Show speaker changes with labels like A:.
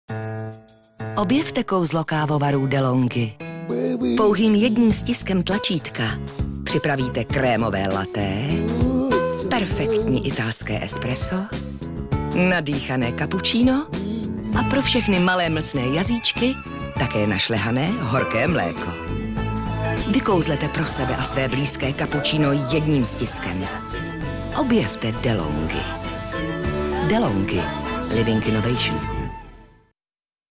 A: Objevte kouzlo kávovarů DeLonghi. Pouhým jedním stiskem tlačítka připravíte krémové laté, perfektní italské espresso, nadýchané cappuccino a pro všechny malé mlsné jazyčky také našlehané horké mléko. Vykouzlete pro sebe a své blízké cappuccino jedním stiskem. Objevte DeLonghi. DeLonghi. Living Innovation.